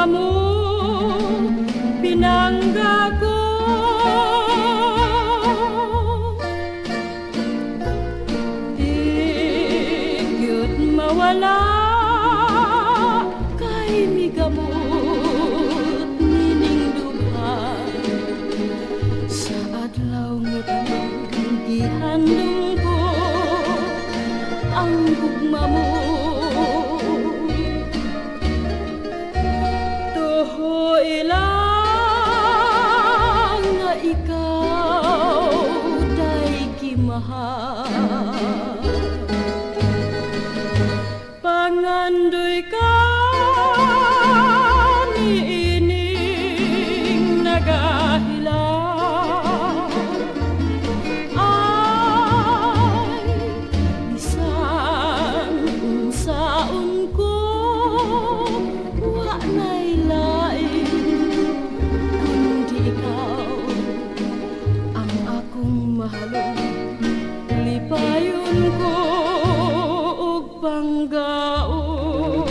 gugmamu pinangga ko. Igyot mawala kay migamot nining duha sa adlaw nga tanong gihandom ko ang gugma mo. Toho ilang nga ikaw day kimahal, pangandoy ka niining nagahilang. Ay bisan unsaon ko wa nay lain kundi ikaw ang akong mahalong lipayon ko ug panggaon.